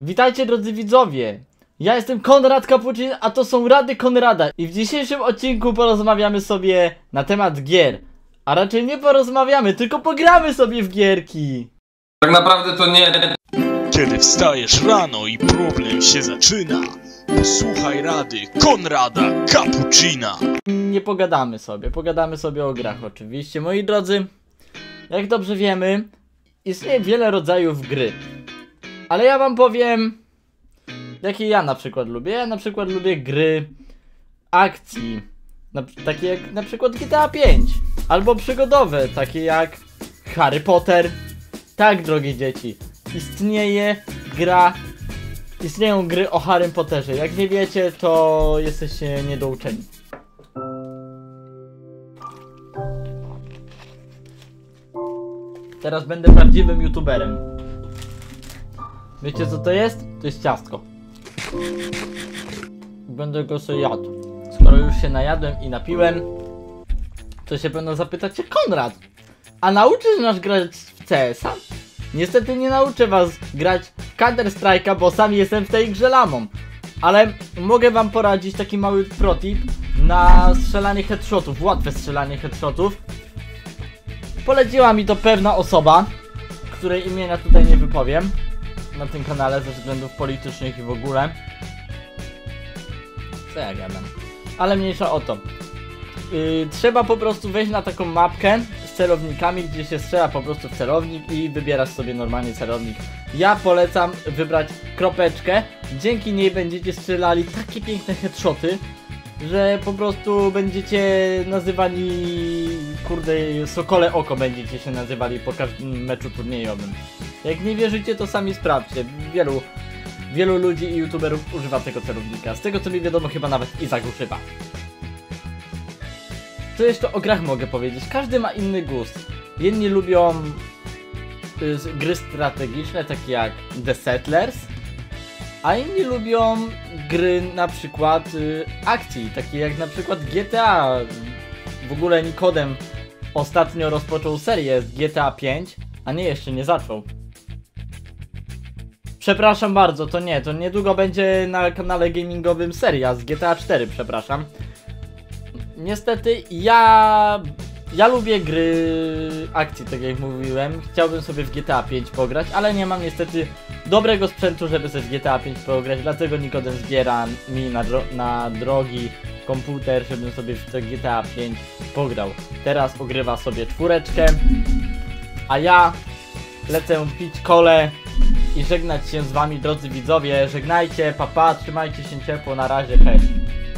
Witajcie drodzy widzowie! Ja jestem Konrad Kapuczyn, a to są Rady Konrada i w dzisiejszym odcinku porozmawiamy sobie na temat gier. A raczej nie porozmawiamy, tylko pogramy sobie w gierki. Tak naprawdę to nie... Kiedy wstajesz rano i problem się zaczyna, posłuchaj rady Konrada Kapuczyna. Nie pogadamy sobie o grach oczywiście. Moi drodzy, jak dobrze wiemy, istnieje wiele rodzajów gry. Ale ja wam powiem, jakie ja na przykład lubię. Ja na przykład lubię gry akcji, takie jak na przykład GTA 5. Albo przygodowe, takie jak Harry Potter. Tak, drogie dzieci, istnieją gry o Harry Potterze. Jak nie wiecie, to jesteście niedouczeni. Teraz będę prawdziwym youtuberem. Wiecie co to jest? To jest ciastko. Będę go sobie jadł. Skoro już się najadłem i napiłem, to się będą zapytać się: Konrad, a nauczysz nas grać w CS-a? Niestety nie nauczę was grać w Counter Strike'a, bo sam jestem w tej grze lamą. Ale mogę wam poradzić taki mały protip na strzelanie headshotów, łatwe strzelanie headshotów. Poleciła mi to pewna osoba, której imienia tutaj nie wypowiem na tym kanale ze względów politycznych i w ogóle. Co ja gadam? Ale mniejsza o to. Trzeba po prostu wejść na taką mapkę z celownikami, gdzie się strzela po prostu w celownik i wybierasz sobie normalnie celownik. Ja polecam wybrać kropeczkę. Dzięki niej będziecie strzelali takie piękne headshoty, że po prostu będziecie nazywani, kurde, sokole oko będziecie się nazywali po każdym meczu turniejowym. Jak nie wierzycie, to sami sprawdźcie. Wielu ludzi i youtuberów używa tego celownika. Z tego co mi wiadomo, chyba nawet Izak używa. Co jeszcze o grach mogę powiedzieć? Każdy ma inny gust. Jedni lubią gry strategiczne, takie jak The Settlers, a inni lubią gry na przykład akcji, takie jak na przykład GTA. W ogóle Nikodem ostatnio rozpoczął serię z GTA 5, a nie, jeszcze nie zaczął. Przepraszam bardzo, to niedługo będzie na kanale gamingowym seria z GTA 4, przepraszam. Niestety ja lubię gry akcji, tak jak mówiłem. Chciałbym sobie w GTA 5 pograć, ale nie mam niestety dobrego sprzętu, żeby sobie w GTA 5 pograć. Dlatego Nikodem zbiera mi na drogi komputer, żebym sobie w to GTA 5 pograł. Teraz ogrywa sobie 4, a ja lecę pić kolę i żegnać się z wami, drodzy widzowie. Żegnajcie, papa, trzymajcie się ciepło, na razie, cześć.